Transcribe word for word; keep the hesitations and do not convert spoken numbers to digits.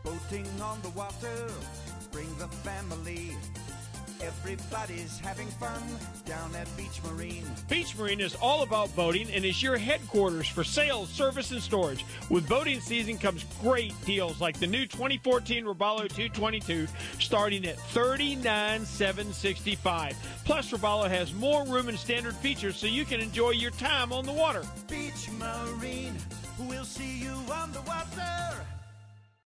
Boating on the water, bring the family. Everybody's having fun down at Beach Marine. Beach Marine is all about boating and is your headquarters for sales, service, and storage. With boating season comes great deals like the new twenty fourteen Robalo two twenty-two starting at thirty-nine thousand seven hundred sixty-five dollars. Plus, Robalo has more room and standard features so you can enjoy your time on the water. Beach Marine, we'll see you on the water.